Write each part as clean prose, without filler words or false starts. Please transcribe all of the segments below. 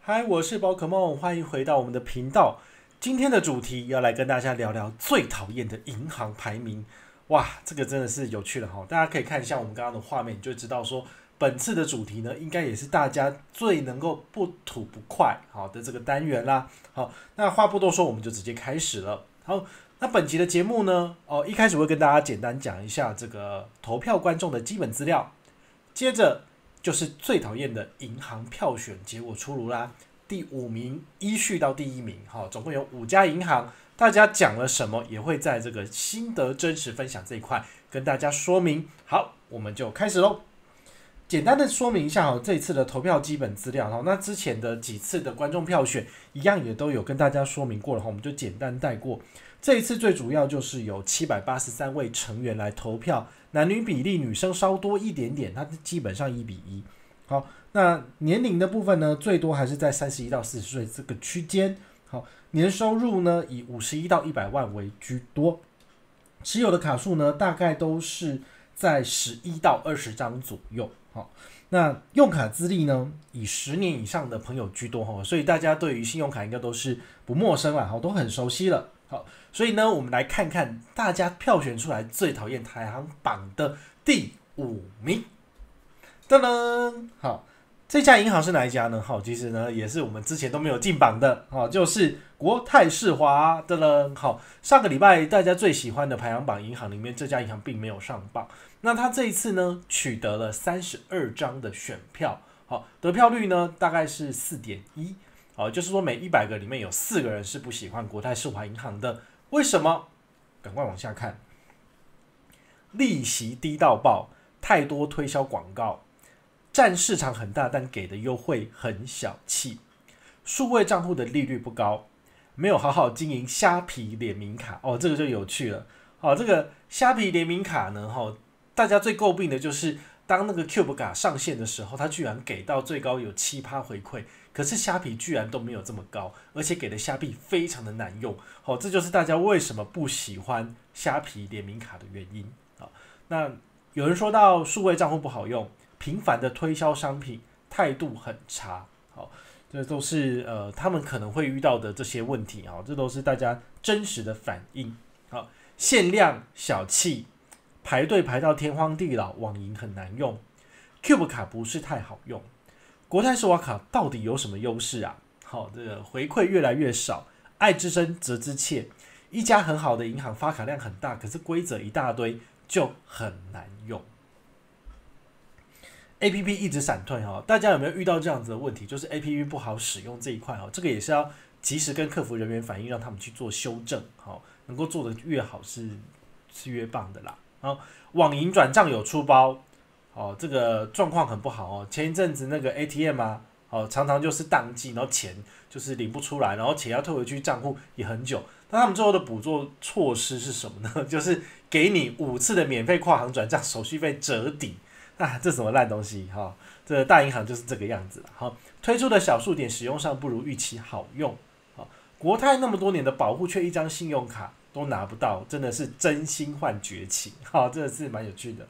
嗨，我是宝可梦，欢迎回到我们的频道。今天的主题要来跟大家聊聊最讨厌的银行排名。哇，这个真的是有趣的哈！大家可以看一下我们刚刚的画面，你就知道说本次的主题呢，应该也是大家最能够不吐不快好的这个单元啦。好，那话不多说，我们就直接开始了。好，那本集的节目呢，一开始会跟大家简单讲一下这个投票观众的基本资料，接着就是最讨厌的银行票选结果出炉啦，第5名依序到第1名，总共有5家银行，大家讲了什么，也会在这个心得真实分享这一块跟大家说明。好，我们就开始喽。简单的说明一下这一次的投票基本资料，那之前的几次的观众票选一样也都有跟大家说明过了，我们就简单带过。这一次最主要就是有783位成员来投票，男女比例女生稍多一点点，它基本上1:1。好，那年龄的部分呢，最多还是在31到40岁这个区间。好，年收入呢以51到100万为居多，持有的卡数呢大概都是在11到20张左右。好，那用卡资历呢以10年以上的朋友居多，所以大家对于信用卡应该都是不陌生啦，都很熟悉了。好，所以呢，我们来看看大家票选出来最讨厌排行榜的第5名。噔噔，好，这家银行是哪一家呢？好，其实呢也是我们之前都没有进榜的，好，就是国泰世华。噔噔，好，上个礼拜大家最喜欢的排行榜银行里面，这家银行并没有上榜。那它这一次呢，取得了32张的选票，好，得票率呢大概是4.1。好，就是说每100个里面有4个人是不喜欢国泰世华银行的。为什么？赶快往下看。利息低到爆，太多推销广告，占市场很大，但给的优惠很小气。数位账户的利率不高，没有好好经营虾皮联名卡。这个就有趣了。这个虾皮联名卡呢，大家最诟病的就是当那个 Cube 卡上线的时候，它居然给到最高有7%回馈。可是虾皮居然都没有这么高，而且给的虾币非常的难用，这就是大家为什么不喜欢虾皮联名卡的原因。那有人说到数位账户不好用，频繁的推销商品，态度很差，这都是他们可能会遇到的这些问题，这都是大家真实的反应。限量小气，排队排到天荒地老，网银很难用 ，Cube 卡不是太好用。国泰世华卡到底有什么优势啊？这个回馈越来越少，爱之深责之切。一家很好的银行发卡量很大，可是规则一大堆，就很难用。APP 一直闪退，大家有没有遇到这样子的问题？就是 APP 不好使用这一块，这个也是要及时跟客服人员反映，让他们去做修正，能够做得越好是越棒的啦。网银转账有出包。这个状况很不好前一阵子那个 ATM 常常就是宕机，然后钱就是领不出来，然后钱要退回去账户也很久。那他们最后的补救措施是什么呢？就是给你5次的免费跨行转账手续费折抵。这什么烂东西这个大银行就是这个样子推出的小数点使用上不如预期好用。国泰那么多年的保护，却一张信用卡都拿不到，真的是真心换绝情。真的是蛮有趣的。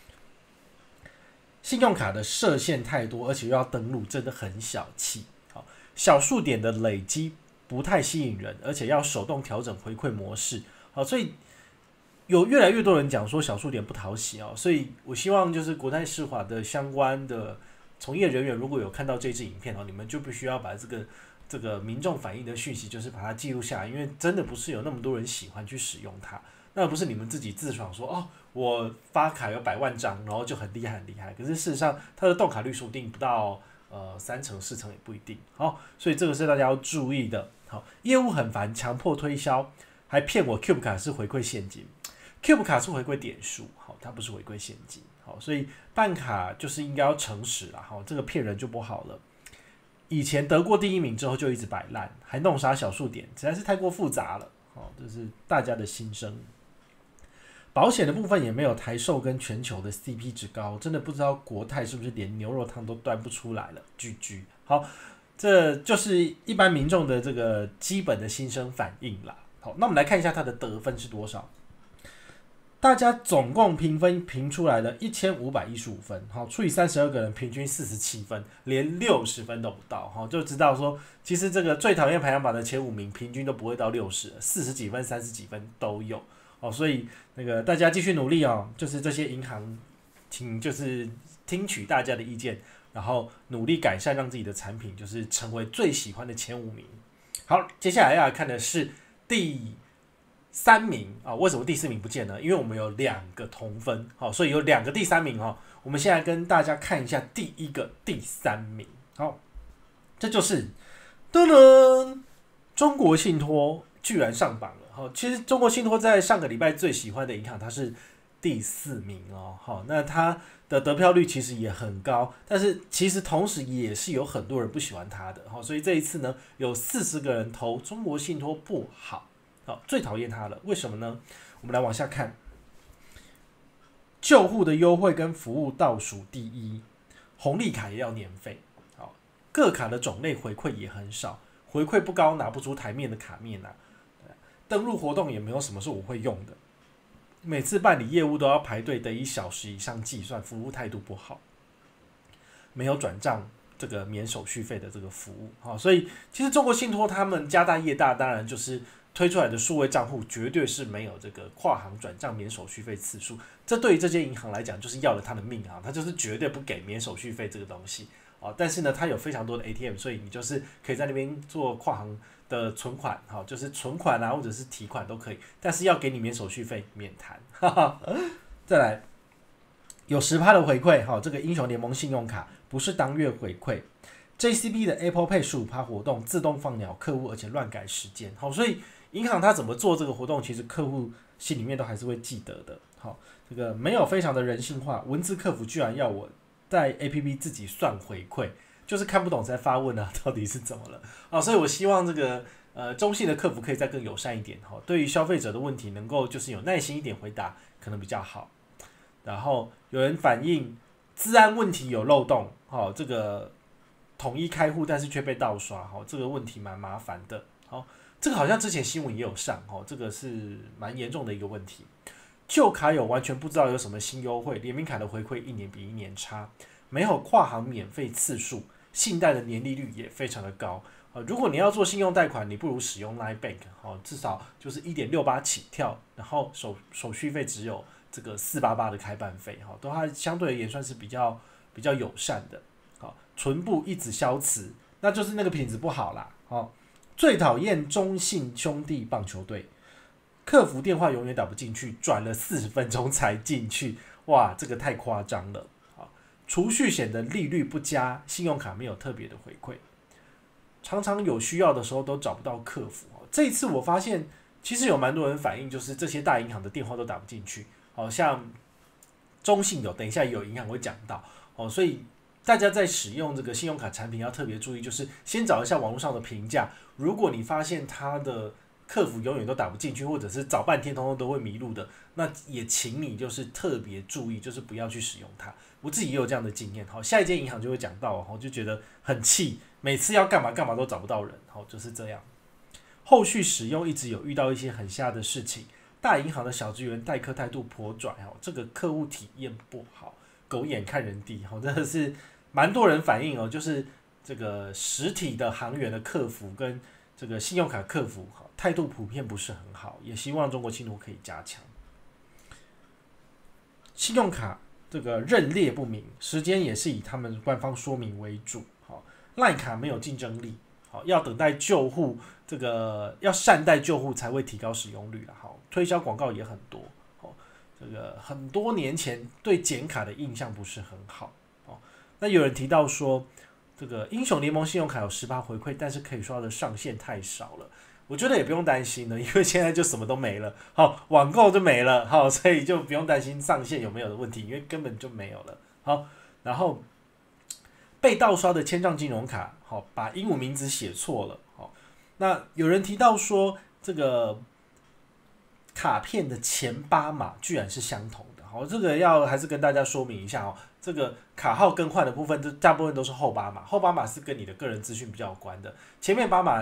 信用卡的设限太多，而且又要登录，真的很小气。小数点的累积不太吸引人，而且要手动调整回馈模式。所以有越来越多人讲说小数点不讨喜所以我希望就是国泰世华的相关的从业人员，如果有看到这支影片你们就必须要把这个民众反映的讯息，就是把它记录下来，因为真的不是有那么多人喜欢去使用它。那不是你们自己自爽说我发卡有100万张，然后就很厉害很厉害。可是事实上，它的动卡率说不定不到3成4成也不一定。所以这个是大家要注意的。业务很烦，强迫推销，还骗我 Cube 卡是回馈现金。Cube 卡是回馈点数，它不是回馈现金。所以办卡就是应该要诚实啦。这个骗人就不好了。以前得过第1名之后就一直摆烂，还弄啥小数点，实在是太过复杂了。这是大家的心声。保险的部分也没有台寿跟全球的 CP 值高，真的不知道国泰是不是连牛肉汤都端不出来了。GG。好，这就是一般民众的这个基本的心声反应啦。好，那我们来看一下它的得分是多少。 大家总共评分评出来的1515分，好，除以32个人，平均47分，连60分都不到，好，就知道说，其实这个最讨厌排行榜的前5名，平均都不会到60，40几分、30几分都有，哦，所以那个大家继续努力哦，就是这些银行，请就是听取大家的意见，然后努力改善，让自己的产品就是成为最喜欢的前5名。好，接下来要来看的是第3名啊，为什么第4名不见呢？因为我们有2个同分，好，所以有2个第3名哈。我们现在跟大家看一下第1个第3名，好，这就是噔噔，中国信托居然上榜了。好，其实中国信托在上个礼拜最喜欢的银行，它是第4名哦。好，那它的得票率其实也很高，但是其实同时也是有很多人不喜欢它的。好，所以这一次呢，有40个人投中国信托不好。好，最讨厌它了，为什么呢？我们来往下看，救护的优惠跟服务倒数第一，红利卡也要年费，好，各卡的种类回馈也很少，回馈不高，拿不出台面的卡面啊，登录活动也没有什么是我会用的，每次办理业务都要排队，得1小时以上计算，服务态度不好，没有转账这个免手续费的这个服务，好，所以其实中国信托他们家大业大，当然就是推出来的数位账户绝对是没有这个跨行转账免手续费次数，这对于这些银行来讲就是要了他的命啊，他就是绝对不给免手续费这个东西啊。但是呢，它有非常多的 ATM， 所以你就是可以在那边做跨行的存款，好，就是存款啊或者是提款都可以，但是要给你免手续费免谈。再来有10%的回馈，好，这个英雄联盟信用卡不是当月回馈。JCB 的 Apple Pay 15%活动自动放鸟客户，而且乱改时间，好，所以银行它怎么做这个活动，其实客户心里面都还是会记得的。好，这个没有非常的人性化，文字客服居然要我在 APP 自己算回馈，就是看不懂才发问啊，到底是怎么了？啊，所以我希望这个中信的客服可以再更友善一点，好，对于消费者的问题能够就是有耐心一点回答，可能比较好。然后有人反映资安问题有漏洞，好，这个统一开户，但是却被盗刷，好，这个问题蛮麻烦的。好，这个好像之前新闻也有上，这个是蛮严重的一个问题。旧卡友完全不知道有什么新优惠，联名卡的回馈1年比1年差，没有跨行免费次数，信贷的年利率也非常的高。如果你要做信用贷款，你不如使用 Line Bank， 至少就是 1.68 起跳，然后手续费只有这个488的开办费，都还相对而言算是比较友善的。唇部一直消磁，那就是那个品质不好啦。最讨厌中信兄弟棒球队，客服电话永远打不进去，转了40分钟才进去，哇，这个太夸张了。储蓄险的利率不佳，信用卡没有特别的回馈，常常有需要的时候都找不到客服。这一次我发现，其实有蛮多人反映，就是这些大银行的电话都打不进去，好像中信有，等一下也有银行会讲到，所以大家在使用这个信用卡产品要特别注意，就是先找一下网络上的评价。如果你发现它的客服永远都打不进去，或者是找半天通通都会迷路的，那也请你就是特别注意，就是不要去使用它。我自己也有这样的经验，好，下一间银行就会讲到，就觉得很气，每次要干嘛干嘛都找不到人，好，就是这样。后续使用一直有遇到一些很瞎的事情，大银行的小职员待客态度颇拽，这个客户体验不好，狗眼看人低，真的是蛮多人反映哦，就是这个实体的行员的客服跟这个信用卡客服态度普遍不是很好，也希望中国信托可以加强。信用卡这个认列不明，时间也是以他们官方说明为主。LINE卡没有竞争力，要等待救护，这个要善待救护才会提高使用率啦。推销广告也很多，这个很多年前对减卡的印象不是很好。那有人提到说，这个英雄联盟信用卡有10%回馈，但是可以刷的上限太少了。我觉得也不用担心了，因为现在就什么都没了，网购就没了，所以就不用担心上限有没有的问题，因为根本就没有了。然后被盗刷的千账金融卡，把英文名字写错了。那有人提到说，这个卡片的前8码居然是相同的。这个要还是跟大家说明一下，这个卡号更换的部分，大部分都是后8码，后8码是跟你的个人资讯比较有关的，前面8码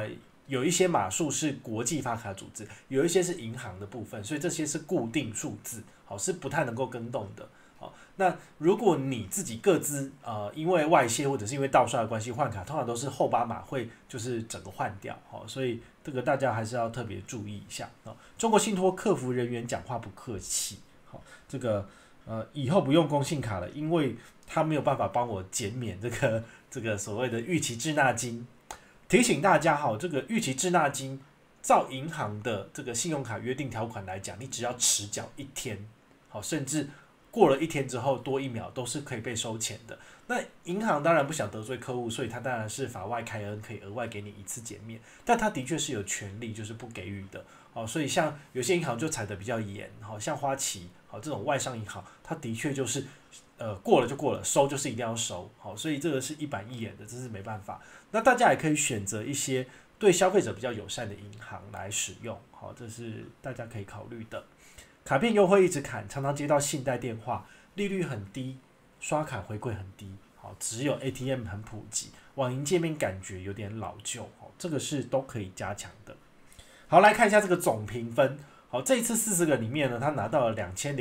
有一些码数是国际发卡组织，有一些是银行的部分，所以这些是固定数字，好，是不太能够更动的。好，那如果你自己各自因为外泄或者是因为盗刷的关系换卡，通常都是后8码会就是整个换掉，好，所以这个大家还是要特别注意一下啊。中国信托客服人员讲话不客气，好，这个以后不用公信卡了，因为他没有办法帮我减免这个所谓的逾期滞纳金。提醒大家哈，这个逾期滞纳金，照银行的这个信用卡约定条款来讲，你只要迟缴1天，好，甚至过了1天之后多1秒都是可以被收钱的。那银行当然不想得罪客户，所以他当然是法外开恩，可以额外给你1次减免，但他的确是有权利就是不给予的。好，所以像有些银行就踩得比较严，好，像花旗，好，这种外商银行，它的确就是过了就过了，收就是一定要收，好，所以这个是一板一眼的，这是没办法。那大家也可以选择一些对消费者比较友善的银行来使用，好，这是大家可以考虑的。卡片优惠一直砍，常常接到信贷电话，利率很低，刷卡回馈很低，好，只有 ATM 很普及，网银界面感觉有点老旧，好，这个是都可以加强的。好，来看一下这个总评分。好，这一次40个里面呢，他拿到了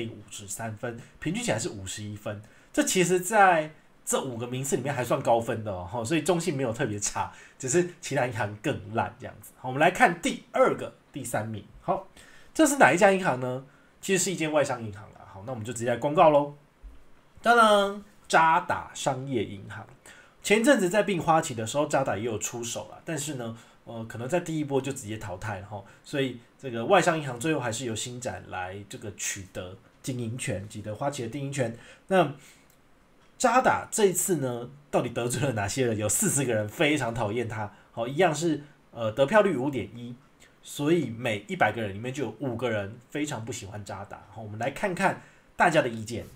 2053分，平均起来是51分。这其实在这5个名次里面还算高分的哦，所以中信没有特别差，只是其他银行更烂这样子。好，我们来看第3名。好，这是哪一家银行呢？其实是一间外商银行啦。好，那我们就直接来公告喽。当然，渣打商业银行前阵子在并花旗的时候，渣打也有出手啦，但是呢，可能在第一波就直接淘汰了哈，所以这个外商银行最后还是由新展来这个取得经营权，取得花旗的经营权。那渣打这一次呢，到底得罪了哪些人？有40个人非常讨厌他，好，一样是得票率 5.1， 所以每100个人里面就有5个人非常不喜欢渣打。好，我们来看看大家的意见。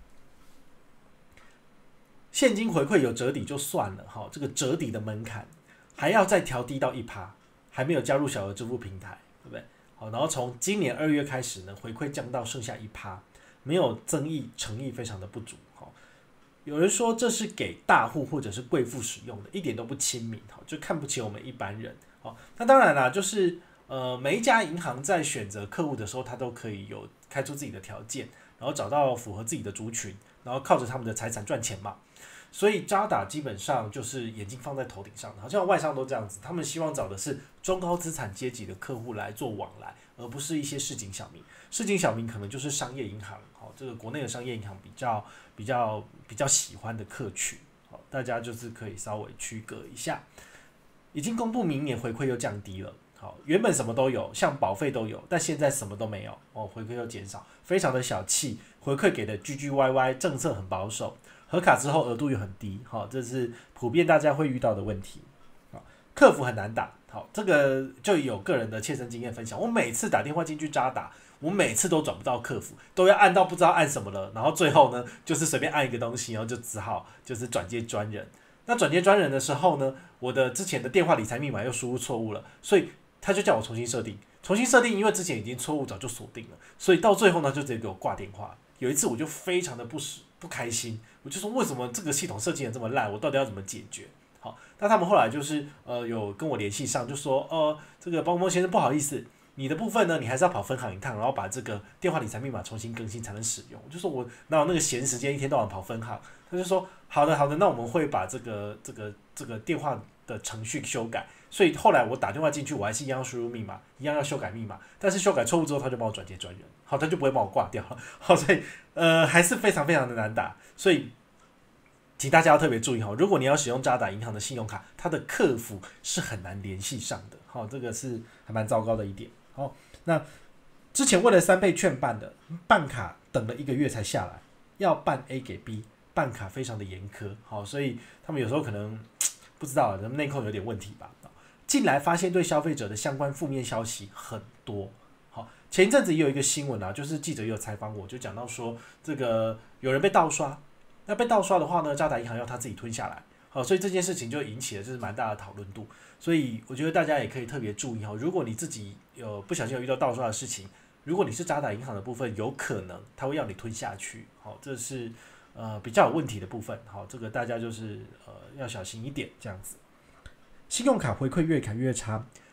现金回馈有折抵就算了，好，这个折抵的门槛还要再调低到1%，还没有加入小额支付平台，对不对？好，然后从今年2月开始呢，回馈降到剩下1%，没有增益，诚意非常的不足。好，有人说这是给大户或者是贵妇使用的，一点都不亲民，好，就看不起我们一般人。好，那当然啦，就是每一家银行在选择客户的时候，它都可以有开出自己的条件，然后找到符合自己的族群，然后靠着他们的财产赚钱嘛。所以渣打基本上就是眼睛放在头顶上的，好像外商都这样子，他们希望找的是中高资产阶级的客户来做往来，而不是一些市井小民。市井小民可能就是商业银行，好，这个国内的商业银行比较喜欢的客群，好，大家就是可以稍微区隔一下。已经公布明年回馈又降低了，好，原本什么都有，像保费都有，但现在什么都没有，哦，回馈又减少，非常的小气，回馈给的唧唧歪歪，政策很保守。核卡之后额度又很低，好，这是普遍大家会遇到的问题。好，客服很难打，好，这个就有个人的切身经验分享。我每次打电话进去渣打，我每次都转不到客服，都要按到不知道按什么了，然后最后呢，就是随便按一个东西，然后就只好就是转接专人。那转接专人的时候呢，我的之前的电话理财密码又输入错误了，所以他就叫我重新设定。重新设定，因为之前已经错误早就锁定了，所以到最后呢，就直接给我挂电话。有一次我就非常的不开心，我就说为什么这个系统设计的这么烂，我到底要怎么解决？好，那他们后来就是有跟我联系上，就说这个包公先生不好意思，你的部分呢，你还是要跑分行一趟，然后把这个电话理财密码重新更新才能使用。我就说我哪有那个闲时间，一天到晚跑分行？他就说好的，那我们会把这个电话的程序修改。所以后来我打电话进去，我还是一样要输入密码，一样要修改密码，但是修改错误之后，他就帮我转接专人，好，他就不会帮我挂掉了，好，所以还是非常非常的难打，所以请大家要特别注意哈，如果你要使用渣打银行的信用卡，它的客服是很难联系上的，好，这个是还蛮糟糕的一点。好，那之前为了3倍券办的，办卡等了1个月才下来，要办 A 给 B， 办卡非常的严苛，好，所以他们有时候可能不知道，人内控有点问题吧。近来发现对消费者的相关负面消息很多。好，前一阵子也有一个新闻啊，就是记者也有采访我，就讲到说这个有人被盗刷，那被盗刷的话呢，渣打银行要他自己吞下来。好，所以这件事情就引起了就是蛮大的讨论度。所以我觉得大家也可以特别注意哈，如果你自己有不小心有遇到盗刷的事情，如果你是渣打银行的部分，有可能他会要你吞下去。好，这是比较有问题的部分。好，这个大家就是要小心一点这样子。信用卡回馈越砍越差，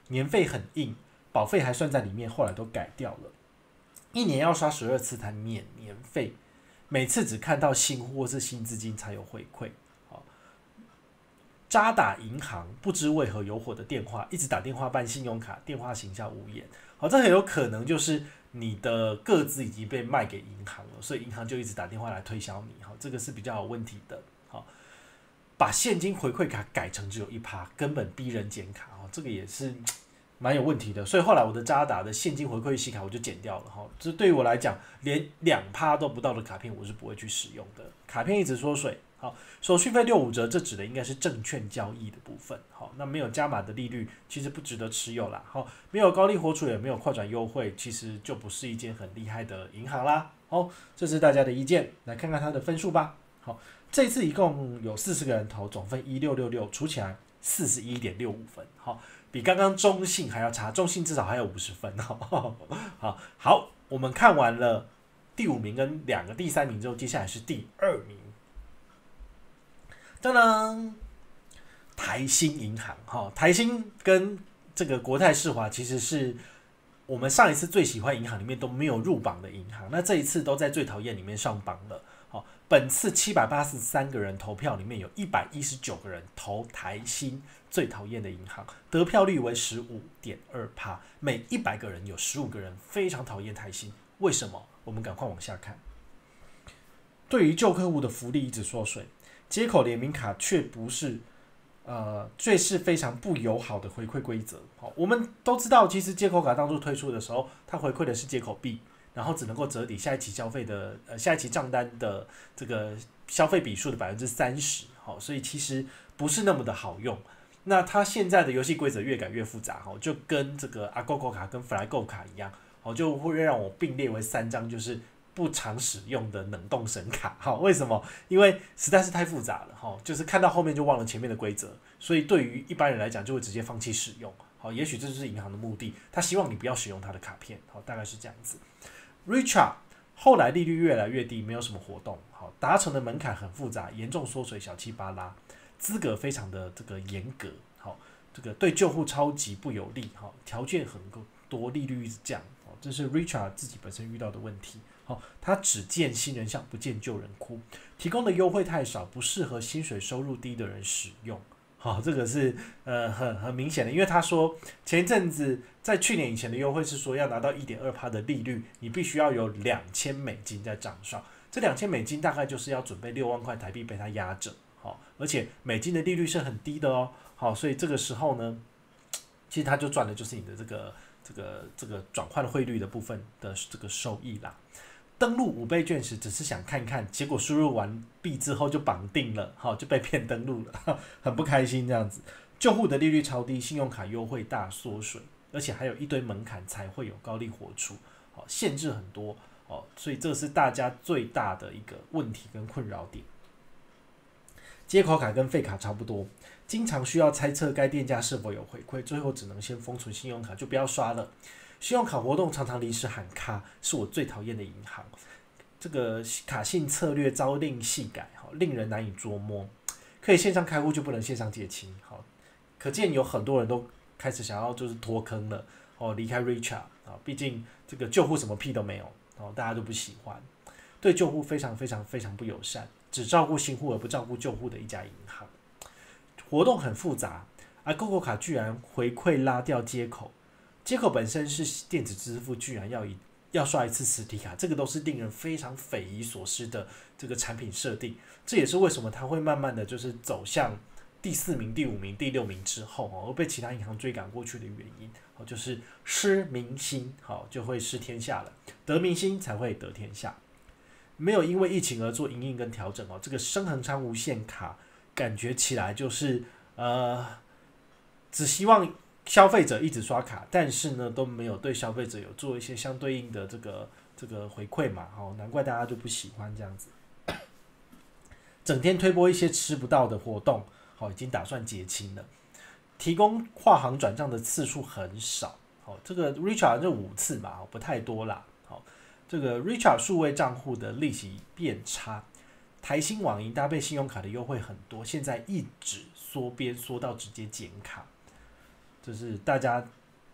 年费很硬，保费还算在里面，后来都改掉了。1年要刷12次才免年费，每次只看到新户或是新资金才有回馈。渣打银行不知为何有火的电话，一直打电话办信用卡，电话行销无言。好，这很有可能就是你的个资已经被卖给银行了，所以银行就一直打电话来推销你。好，这个是比较有问题的。好，把现金回馈卡改成只有1%，根本逼人减卡。这个也是蛮有问题的。所以后来我的渣打的现金回馈息卡我就减掉了。这对于我来讲，连2%都不到的卡片我是不会去使用的。卡片一直缩水。好，手续费65折，这指的应该是证券交易的部分。好，那没有加码的利率，其实不值得持有啦。好，没有高利活储，也没有快转优惠，其实就不是一间很厉害的银行啦。好，这是大家的意见，来看看它的分数吧。好，这次一共有40个人投，总分1666，除起来41.65分。好，比刚刚中信还要差，中信至少还有50分。好，我们看完了第5名跟2个第3名之后，接下来是第2名。当然，台新银行，台新跟这个国泰世华其实是我们上一次最喜欢银行里面都没有入榜的银行，那这一次都在最讨厌里面上榜了。本次783个人投票里面有119个人投台新最讨厌的银行，得票率为 15.2%， 每100个人有15个人非常讨厌台新。为什么？我们赶快往下看。对于旧客户的福利一直缩水，街口联名卡却不是，最是非常不友好的回馈规则。我们都知道，其实街口卡当初推出的时候，它回馈的是街口币，然后只能够折抵下一期消费的下一期账单的这个消费笔数的30%。所以其实不是那么的好用。那它现在的游戏规则越改越复杂，就跟这个 Agogo 卡跟 Flygo 卡一样，就会让我并列为3张，就是不常使用的冷冻神卡。为什么？因为实在是太复杂了，就是看到后面就忘了前面的规则，所以对于一般人来讲就会直接放弃使用。也许这就是银行的目的，他希望你不要使用他的卡片，大概是这样子。Richard 后来利率越来越低，没有什么活动，达成的门槛很复杂，严重缩水，小气巴拉，资格非常的这个严格，这个对旧户超级不有利，条件很多，利率一直降，这是 Richard 自己本身遇到的问题。他只见新人笑，不见旧人哭，提供的优惠太少，不适合薪水收入低的人使用。这个是很明显的，因为他说前一阵子在去年以前的优惠是说要拿到 1.2% 的利率，你必须要有$2000在账上，这$2000大概就是要准备6万块台币被他压着，而且美金的利率是很低的哦，所以这个时候呢，其实他就赚的就是你的这个转换汇率的部分的这个收益啦。登录5倍券时只是想看看，结果输入完毕之后就绑定了，就被骗登录了，很不开心这样子。旧户的利率超低，信用卡优惠大缩水，而且还有一堆门槛才会有高利活出，限制很多，所以这是大家最大的一个问题跟困扰点。街口卡跟废卡差不多，经常需要猜测该店家是否有回馈，最后只能先封存信用卡，就不要刷了。信用卡活动常常临时喊卡，是我最讨厌的银行。这个卡信策略朝令夕改，令人难以捉摸。可以线上开户就不能线上结清，可见有很多人都开始想要就是脱坑了，离开 Richard， 毕竟这个旧户什么屁都没有，大家都不喜欢，对旧户非常非常非常不友善，只照顾新户而不照顾旧户的一家银行。活动很复杂，而 Agogo 卡居然回馈拉掉接口。接口本身是电子支付，居然要刷一次实体卡，这个都是令人非常匪夷所思的这个产品设定。这也是为什么它会慢慢的就是走向第4名、第5名、第6名之后，而被其他银行追赶过去的原因，就是失民心，就会失天下了，得民心才会得天下。没有因为疫情而做因应跟调整，这个深恒昌无限卡感觉起来就是只希望消费者一直刷卡，但是呢都没有对消费者有做一些相对应的这个回馈嘛，难怪大家就不喜欢这样子。整天推播一些吃不到的活动，已经打算结清了。提供跨行转账的次数很少，这个 Richard 就5次嘛，不太多啦。这个 Richard 数位账户的利息变差，台新网银搭配信用卡的优惠很多，现在一直缩编缩到直接减卡。就是大家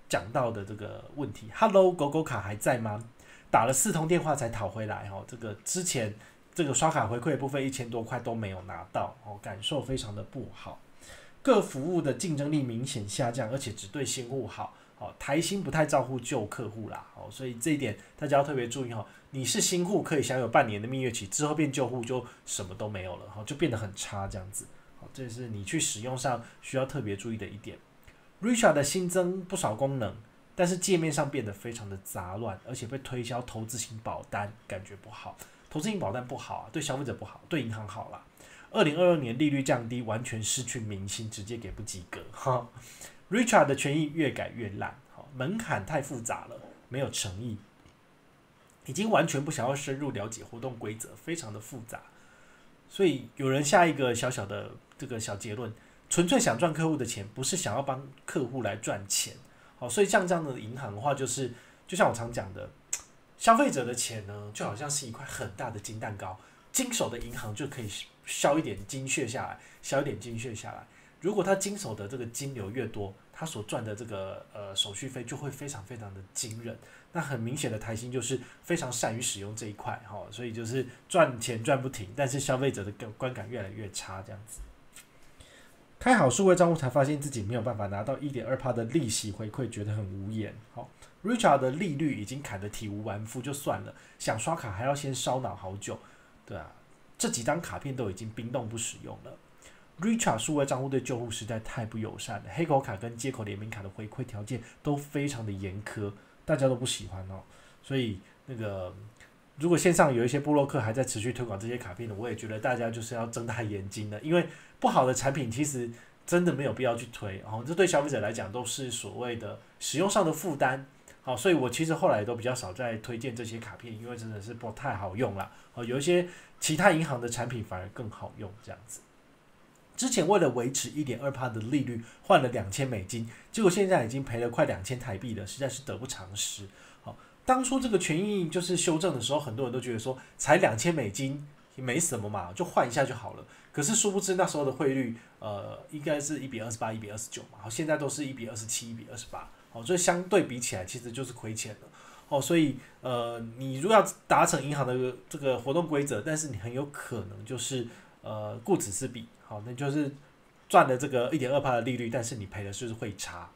讲到的这个问题 ，Hello， 狗狗卡还在吗？打了4通电话才讨回来哦，这个之前这个刷卡回馈的部分1000多块都没有拿到哦，感受非常的不好。各服务的竞争力明显下降，而且只对新户好。台新不太照顾旧客户啦，所以这一点大家要特别注意。你是新户可以享有半年的蜜月期，之后变旧户就什么都没有了，就变得很差这样子。这是你去使用上需要特别注意的一点。Richard 的新增不少功能，但是界面上变得非常的杂乱，而且被推销投资型保单，感觉不好。投资型保单不好啊，对消费者不好，对银行好啦。2022年利率降低，完全失去民心，直接给不及格。Richard 的权益越改越烂，门槛太复杂了，没有诚意，已经完全不想要深入了解活动规则，非常的复杂。所以有人下一个小小的这个小结论：纯粹想赚客户的钱，不是想要帮客户来赚钱。所以像这样的银行的话，就像我常讲的，消费者的钱呢，就好像是一块很大的金蛋糕，经手的银行就可以削一点金屑下来，削一点金屑下来。如果他经手的这个金流越多，他所赚的这个手续费就会非常非常的惊人。那很明显的台新就是非常善于使用这一块，所以就是赚钱赚不停，但是消费者的观感越来越差这样子。开好数位账户才发现自己没有办法拿到 1.2% 的利息回馈，觉得很无言。Richard 的利率已经砍得体无完肤就算了，想刷卡还要先烧脑好久，对啊，这几张卡片都已经冰冻不使用了。Richard 数位账户对旧户实在太不友善了，黑口卡跟街口联名卡的回馈条件都非常的严苛，大家都不喜欢哦。所以如果线上有一些部落客还在持续推广这些卡片的，我也觉得大家就是要睁大眼睛的，因为不好的产品其实真的没有必要去推，这对消费者来讲都是所谓的使用上的负担。所以我其实后来都比较少在推荐这些卡片，因为真的是不太好用啦。有一些其他银行的产品反而更好用这样子。之前为了维持 1.2% 的利率换了$2000，结果现在已经赔了快2000台币了，实在是得不偿失。当初这个权益就是修正的时候，很多人都觉得说才$2000也没什么嘛，就换一下就好了。可是殊不知那时候的汇率应该是1:28、1:29嘛，现在都是1:27、1:28，所以相对比起来其实就是亏钱了。所以你如果要达成银行的这个活动规则，但是你很有可能就是顾此失彼，那就是赚了这个 1.2% 的利率，但是你赔的就是汇差。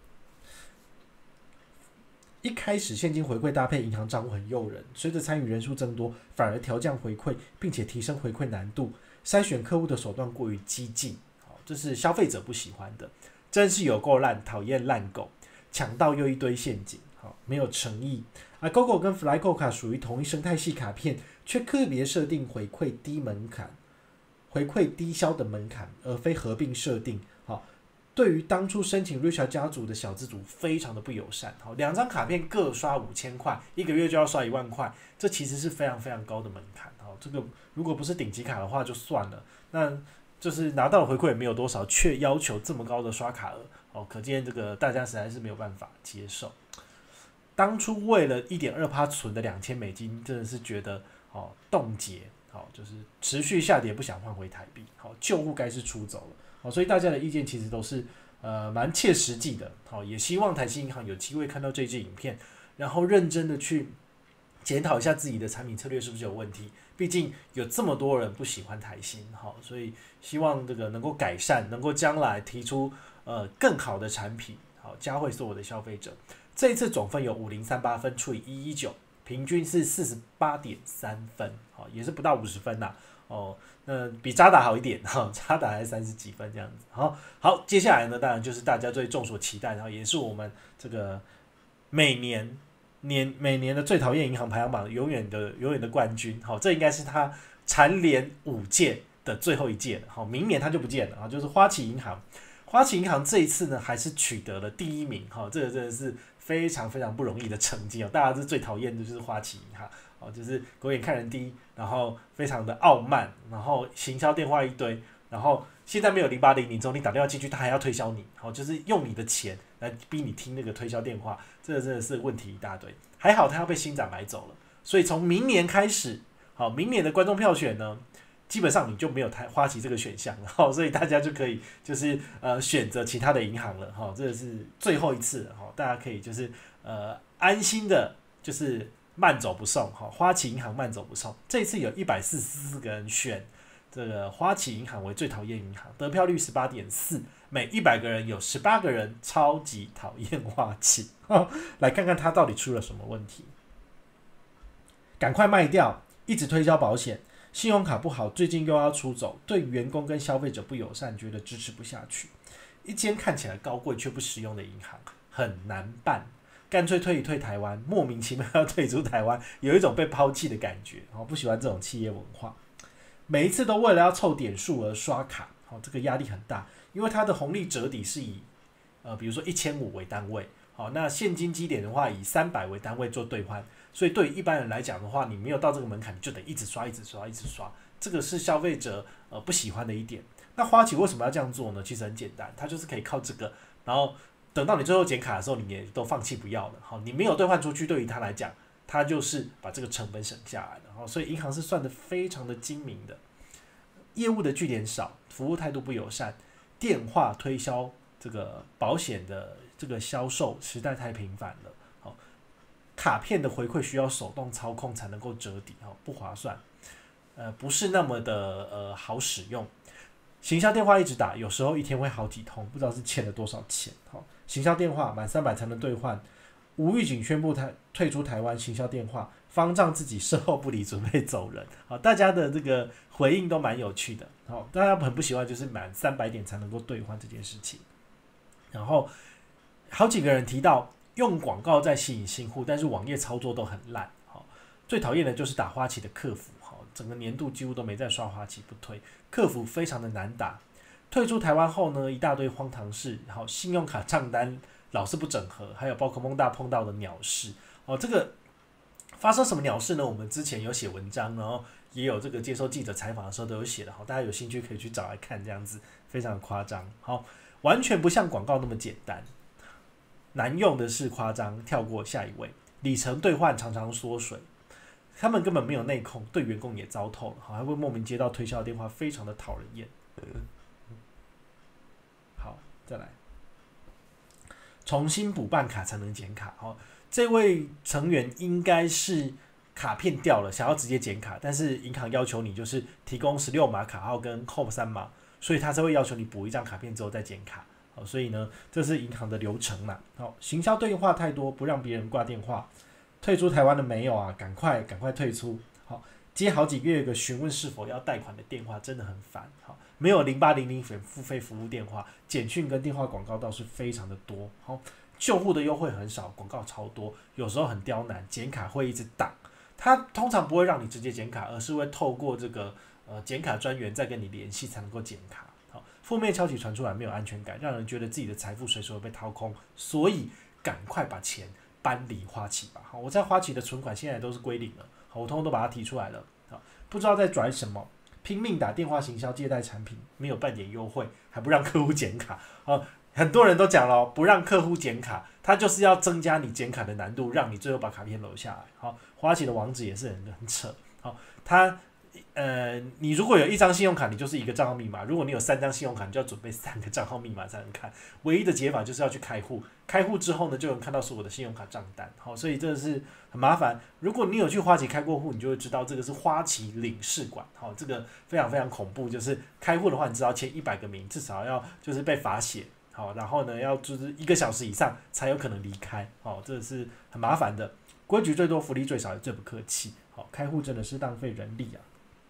一开始现金回馈搭配银行账户很诱人，随着参与人数增多，反而调降回馈，并且提升回馈难度，筛选客户的手段过于激进，这是消费者不喜欢的，真是有够烂，讨厌烂狗，抢到又一堆陷阱，没有诚意。GoGo 跟 FlyGo 卡属于同一生态系卡片，却个别设定回馈低门槛、回馈低消的门槛，而非合并设定。对于当初申请 Richard 家族的小资族非常的不友善。2张卡片各刷5000块，1个月就要刷1万块，这其实是非常非常高的门槛。这个如果不是顶级卡的话就算了，那就是拿到的回馈也没有多少，却要求这么高的刷卡额，可见这个大家实在是没有办法接受。当初为了 1.2% 存的$2000，真的是觉得冻结，就是持续下跌，不想换回台币，旧户该是出走了。所以大家的意见其实都是蛮切实际的，也希望台新银行有机会看到这支影片，然后认真的去检讨一下自己的产品策略是不是有问题。毕竟有这么多人不喜欢台新，所以希望这个能够改善，能够将来提出更好的产品，嘉惠所有的消费者。这一次总分有5038分除以119，平均是48.3分，也是不到50分呐。那比渣打好一点，渣打还30几分这样子。好，接下来呢，当然就是大家最众所期待，然后也是我们这个每年的最讨厌银行排行榜永远的冠军。这应该是他蝉联5届的最后一届了。明年他就不见了，就是花旗银行。花旗银行这一次呢，还是取得了第1名，这个真的是非常非常不容易的成绩。大家是最讨厌的就是花旗银行。就是狗眼看人低，然后非常的傲慢，然后行销电话一堆，然后现在没有080，你打电话进去，他还要推销你，就是用你的钱来逼你听那个推销电话，这个真的是问题一大堆。还好他要被新展买走了，所以从明年开始，明年的观众票选呢， 基本上你就没有花旗这个选项了，所以大家就可以就是选择其他的银行了，这是最后一次了，大家可以就是安心的，就是慢走不送，花旗银行慢走不送。这一次有144个人选这个花旗银行为最讨厌银行，得票率18.4%，每100个人有18个人超级讨厌花旗。来看看他到底出了什么问题，赶快卖掉，一直推销保险。信用卡不好，最近又要出走，对员工跟消费者不友善，觉得支持不下去。一间看起来高贵却不实用的银行，很难办，干脆退一退台湾，莫名其妙要退出台湾，有一种被抛弃的感觉。不喜欢这种企业文化，每一次都为了要凑点数而刷卡，这个压力很大，因为它的红利折抵是以比如说1500为单位，那现金基点的话以300为单位做兑换。所以对于一般人来讲的话，你没有到这个门槛，你就得一直刷，一直刷，一直刷，这个是消费者不喜欢的一点。那花旗为什么要这样做呢？其实很简单，它就是可以靠这个，然后等到你最后减卡的时候，你也都放弃不要了。好，你没有兑换出去，对于他来讲，他就是把这个成本省下来了。所以银行是算得非常的精明的，业务的据点少，服务态度不友善，电话推销这个保险的这个销售实在太频繁了。卡片的回馈需要手动操控才能够折抵，不划算，不是那么的好使用。行销电话一直打，有时候一天会好几通，不知道是欠了多少钱。行销电话满300才能兑换，无预警宣布退出台湾行销电话，方丈自己事后不理，准备走人。大家的这个回应都蛮有趣的。大家很不喜欢就是满300点才能够兑换这件事情。然后好几个人提到，用广告在吸引新户，但是网页操作都很烂。最讨厌的就是打花旗的客服，整个年度几乎都没在刷花旗不推，客服非常的难打。退出台湾后呢，一大堆荒唐事，信用卡账单老是不整合，还有宝可梦大碰到的鸟事。这个发生什么鸟事呢？我们之前有写文章，然后也有这个接受记者采访的时候都有写的，大家有兴趣可以去找来看，这样子非常的夸张。完全不像广告那么简单。难用的是夸张，跳过下一位。里程兑换常常缩水，他们根本没有内控，对员工也糟透了，还会莫名接到推销电话，非常的讨人厌。好，再来，重新补办卡才能减卡。这位成员应该是卡片掉了，想要直接减卡，但是银行要求你就是提供16码卡号跟后3码，所以他才会要求你补一张卡片之后再减卡。所以呢，这是银行的流程嘛。行销对话太多，不让别人挂电话。退出台湾的没有啊，赶快退出。接好几个月询问是否要贷款的电话，真的很烦。没有0800付费服务电话，简讯跟电话广告倒是非常的多。救护的优惠很少，广告超多，有时候很刁难，减卡会一直挡。他通常不会让你直接减卡，而是会透过这个减卡专员再跟你联系才能够减卡。负面消息传出来，没有安全感，让人觉得自己的财富随时会被掏空，所以赶快把钱搬离花旗吧。我在花旗的存款现在都是归零了，我通通都把它提出来了。不知道在拽什么，拼命打电话行销借贷产品，没有半点优惠，还不让客户减卡。很多人都讲了，不让客户减卡，他就是要增加你减卡的难度，让你最后把卡片留下来。花旗的网址也是很扯。你如果有1张信用卡，你就是1个账号密码；如果你有3张信用卡，你就要准备3个账号密码才能看。唯一的解法就是要去开户，开户之后呢，就能看到所有的信用卡账单。所以这是很麻烦。如果你有去花旗开过户，你就会知道这个是花旗领事馆。这个非常非常恐怖，就是开户的话，你只要签100个名，至少要就是被罚写。然后呢，要就是1个小时以上才有可能离开。这是很麻烦的。规矩最多，福利最少，也最不客气。开户真的是浪费人力啊。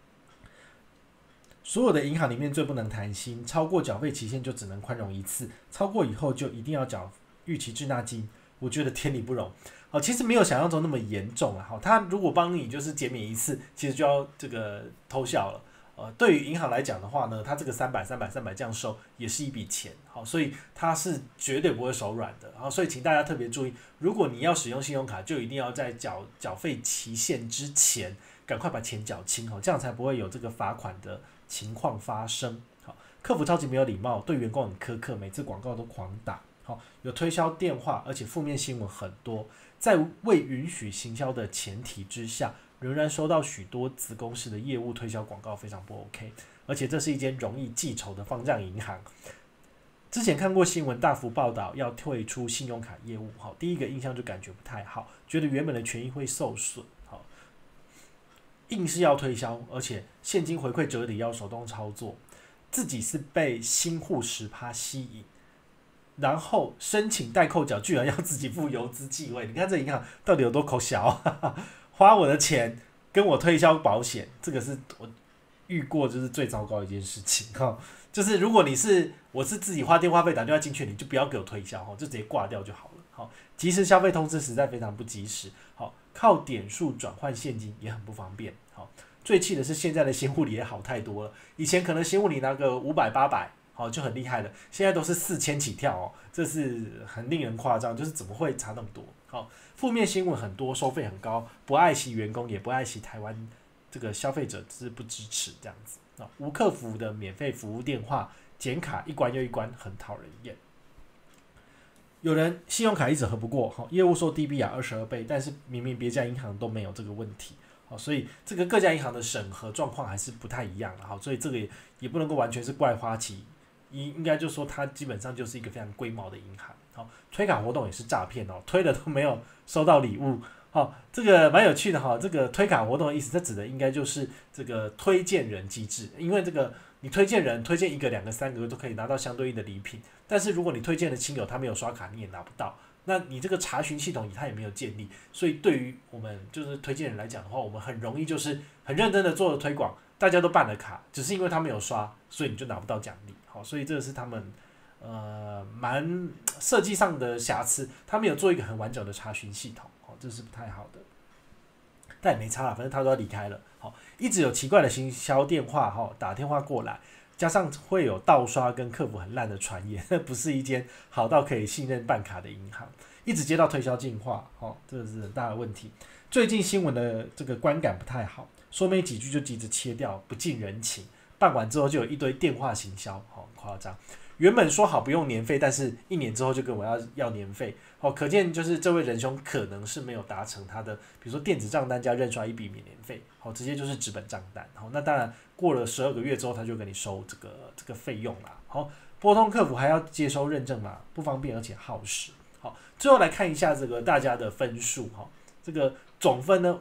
所有的银行里面最不能谈心，超过缴费期限就只能宽容1次，超过以后就一定要缴逾期滞纳金，我觉得天理不容。其实没有想象中那么严重啊。他如果帮你就是减免1次，其实就要这个偷笑了。对于银行来讲的话呢，他这个300这样收也是一笔钱，所以他是绝对不会手软的。所以请大家特别注意，如果你要使用信用卡，就一定要在缴费期限之前赶快把钱缴清，这样才不会有这个罚款的情况发生。客服超级没有礼貌，对员工很苛刻，每次广告都狂打。有推销电话，而且负面新闻很多。在未允许行销的前提之下， 仍然收到许多子公司的业务推销广告，非常不 OK。而且这是一间容易记仇的放账银行。之前看过新闻大幅报道要退出信用卡业务，第一个印象就感觉不太好，觉得原本的权益会受损，硬是要推销，而且现金回馈折抵要手动操作，自己是被新户10%吸引，然后申请代扣缴居然要自己付邮资寄位，你看这银行到底有多抠小，花我的钱跟我推销保险，这个是我遇过就是最糟糕的一件事情，就是如果我是自己花电话费打电话进去，你就不要给我推销，就直接挂掉就好了。即时消费通知实在非常不及时，靠点数转换现金也很不方便。最气的是现在的新户里也好太多了，以前可能新户里拿个500、800就很厉害了，现在都是4000起跳，这是很令人夸张，就是怎么会差那么多？负面新闻很多，收费很高，不爱惜员工，也不爱惜台湾这个消费者，是不支持这样子。无客服的免费服务电话，剪卡一关又一关，很讨人厌。有人信用卡一直核不过，业务说 DBR 22倍，但是明明别家银行都没有这个问题，所以这个各家银行的审核状况还是不太一样，所以这个也不能够完全是怪花旗，应该就说它基本上就是一个非常龟毛的银行。推卡活动也是诈骗，推了都没有收到礼物。这个蛮有趣的，这个推卡活动的意思，这指的应该就是这个推荐人机制，因为这个你推荐人推荐1个、2个、3个都可以拿到相对应的礼品，但是如果你推荐的亲友他没有刷卡，你也拿不到。那你这个查询系统他也没有建立，所以对于我们就是推荐人来讲的话，我们很容易就是很认真的做了推广，大家都办了卡，只是因为他没有刷，所以你就拿不到奖励。所以这个是他们蛮设计上的瑕疵，他没有做一个很完整的查询系统，这是不太好的。但也没差啦，反正他都要离开了。一直有奇怪的行销电话打电话过来，加上会有盗刷跟客服很烂的传言，不是一间好到可以信任办卡的银行。一直接到推销进话，这是很大的问题。最近新闻的这个观感不太好，说没几句就急着切掉，不近人情。办完之后就有一堆电话行销，很夸张。原本说好不用年费，但是1年之后就跟我要年费，可见就是这位仁兄可能是没有达成他的，比如说电子账单加认刷1笔免年费，直接就是纸本账单。那当然过了12个月之后，他就跟你收这个费用啦。拨通客服还要接收认证码，不方便而且耗时。最后来看一下这个大家的分数，这个总分呢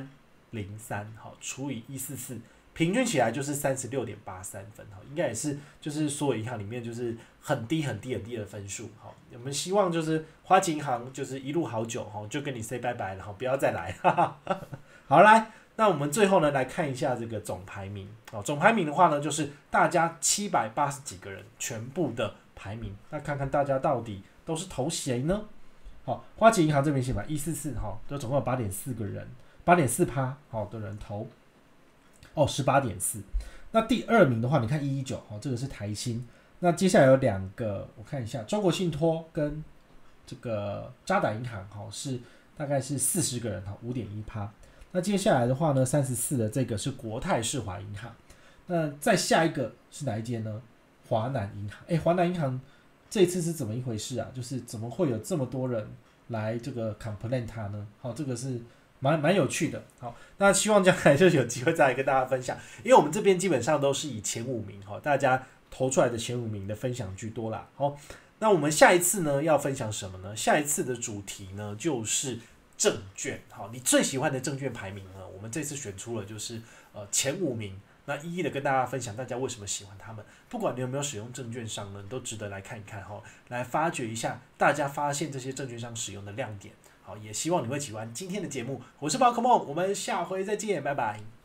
5303，除以144。平均起来就是36.83分，应该也是就是所有银行里面就是很低的分数。我们希望就是花旗银行就是一路好久，就跟你 say 拜拜了，不要再来。好，来，那我们最后呢来看一下这个总排名。总排名的话呢，就是大家780几个人全部的排名，那看看大家到底都是投谁呢？花旗银行这边写嘛144，就总共有8.4个人，8.4%的人投。18.4%。那第2名的话，你看119，这个是台新。那接下来有2个，我看一下，中国信托跟这个渣打银行，是大概是40个人，5.1%。那接下来的话呢，34的这个是国泰世华银行。那再下一个是哪一间呢？华南银行。华南银行这一次是怎么一回事啊？就是怎么会有这么多人来这个 complain 它呢？这个是蛮有趣的。好，那希望将来就有机会再来跟大家分享，因为我们这边基本上都是以前5名，大家投出来的前5名的分享居多啦。那我们下一次呢要分享什么呢？下一次的主题呢就是证券。你最喜欢的证券排名呢？我们这次选出了就是前5名，那一一的跟大家分享大家为什么喜欢他们。不管你有没有使用证券商呢，都值得来看一看，来发掘一下大家发现这些证券商使用的亮点。好，也希望你会喜欢今天的节目，我是宝可梦，我们下回再见，拜拜。